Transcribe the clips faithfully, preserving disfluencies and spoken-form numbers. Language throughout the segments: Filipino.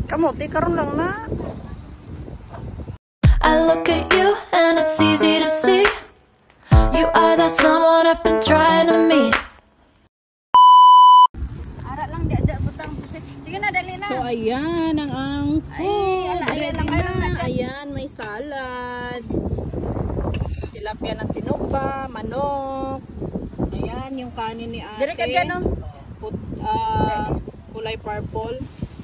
Kamote karon lang na. I look at you and it's easy to see you are that someone I've been trying to meet. Ara lang di ada butang pusit. Sige na dali na. So ayan ang ang food. Ay, Ready na. Ayan, may salad. Tilapia na sinupa, manok. Ayan yung kanin ni ate. Dire ka diyan no. Put, uh, kulay purple.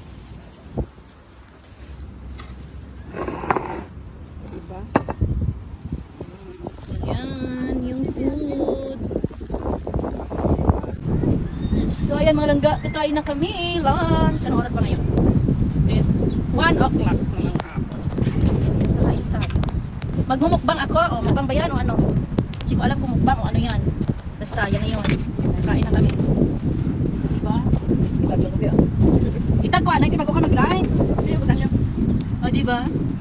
Diba? Ayan yung food. So ayan mga langga, kakain na kami. Lunch. Anong oras pa ngayon? It's one o'clock ng hapon. Kain tayo. Magmumukbang ako. O mukbang ba yan o ano? Hindi ko alam kung mukbang o ano yan. Basta yan na yun. Kain na kami. Diba? Itag ko anay, di bago ka mag-live. Hindi ko tanyo. O diba?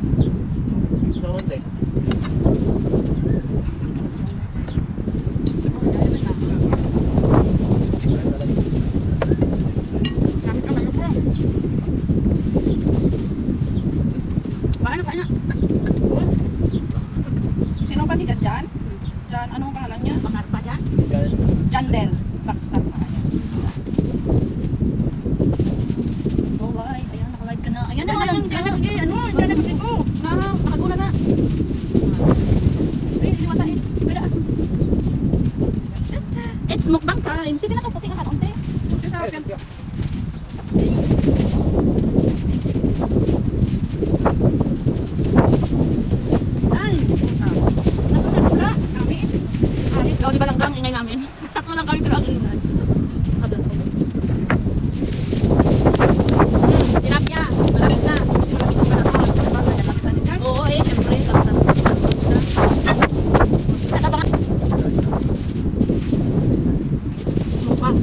Paano ka na? Sino ba si Jan Jan? Jan, anong pangalan niya? Pangarap pa dyan? Jandel. Baksak pa kanya. Alright. Ayan, nakalive ka na. Ayan na mga Ano? langga. Ano? Diyan na kasi ko. Ah, nakagula na. Ay, hindi mata eh. Pwede ah. It's mukbang time. Hindi na ito puti ka kaunti. Ay! Nakakula kami. Ikaw di ba lang gang ingay namin? Tatlo lang kami pero ang ingay. Kablan ko. Hmm, tilapia. Malapit na. Malapit na panahon. Oo eh, syempre. Ano ba? Mukbang.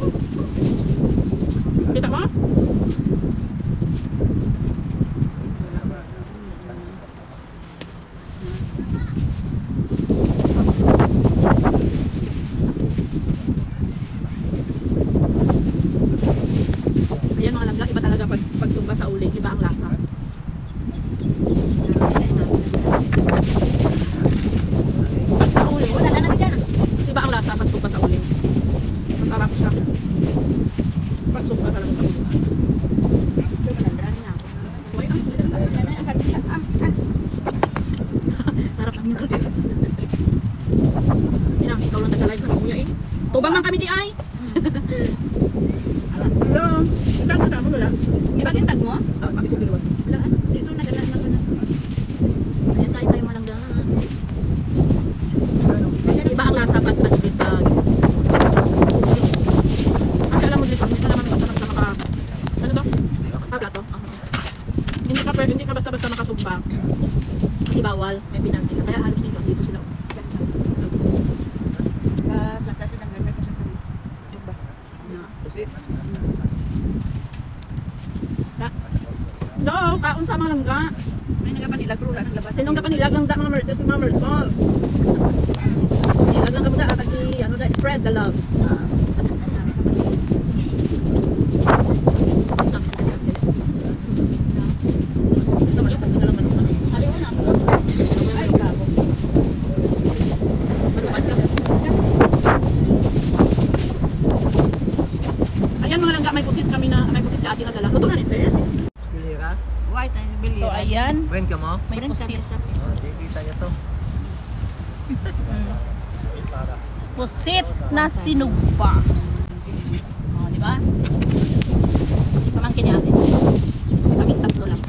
Kita mo? Ayan mga langga, iba talaga pag pagsumba sa uling, iba ang lasa. Pag sa uling, wala na na dyan. Iba ang lasa pag sumba sa uling. Masarap siya. Pag sumba talaga sa uling. Uy, ang sarap ang mga dito. Yan, ikaw lang nag-live sa kuya eh. Tubang man kami di ay. Hello. Ikaw mo tama wala. Ibang yung tag mo? Ah, bakit ko ginawa? Wala. Dito nadala na ko na. Ayan tayo tayo malangga. Iba ang lasa pag at litag. Kasi alam mo dito, hindi ka naman basta basta maka... Ano to? Taga to? Hindi ka pwede, hindi ka basta-basta makasumba. Kasi bawal, may pinanti ka. Kaya halos dito, dito sila. No, kaon sa mga langga. May nagapanilag, pero wala nang labas. Sinong kapanilag lang da mga merders ng mga mersol. Nilag lang kamuda at i ano da spread the love. Ayan mga langga, may pusit kami na, may pusit sa atin na dala. Luto na nito eh. Bili ka? White and billion. So ayan, Friend ka mo? may pusit. Oh, kita niya to. Pusit na sinugba. O, di ba? Pamangkin niya natin. Kaming tatlo lang.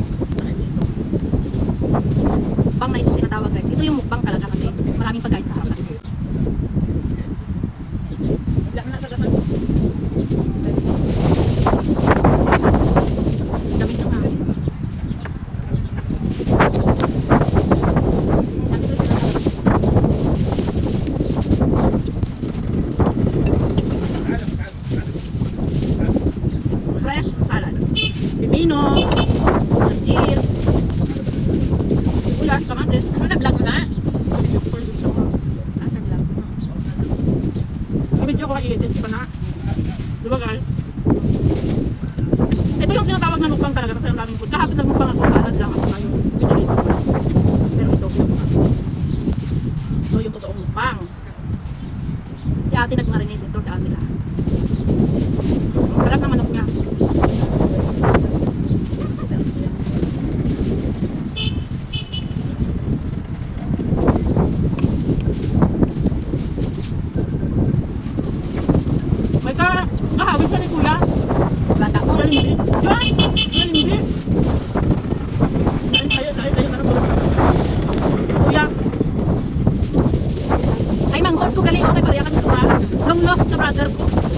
Mukbang na ito tinatawag guys. Ito yung mukbang talaga kasi maraming pagkain sa harapan. Damit na nga. Fresh salad. Pipino. Mantil. Ulas, kamatis. Ano na-vlog mo na? Ah, nag-vlog. Video ko ka i-edit pa na. Diba guys? Ito yung tinatawag na mukbang talaga kasi ang daming food. Kahapon nagmukbang ako, salad lang ako ngayon. Pinalito ko. Pero ito yung ito yung totoong mukbang. Si ate nagmarinate ito, si ate lang. Ang sarap ng manok niya. May ka, kahawin siya ni kuya. Bata ko, lalimbi. Yan! Lalimbi. Kain tayo, kain tayo, karamo. Kuya. Ay, manghod ko gali. Okay, pareha kami sa long lost na brother ko.